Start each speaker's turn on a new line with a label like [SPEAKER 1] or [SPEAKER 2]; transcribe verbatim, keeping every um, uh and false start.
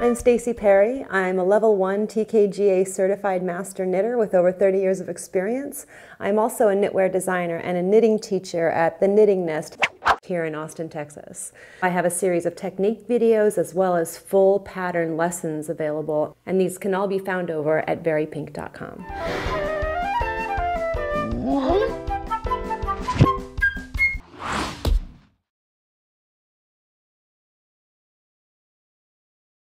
[SPEAKER 1] I'm Stacey Perry. I'm a level one T K G A certified master knitter with over thirty years of experience. I'm also a knitwear designer and a knitting teacher at the Knitting Nest here in Austin, Texas. I have a series of technique videos as well as full pattern lessons available, and these can all be found over at very pink dot com.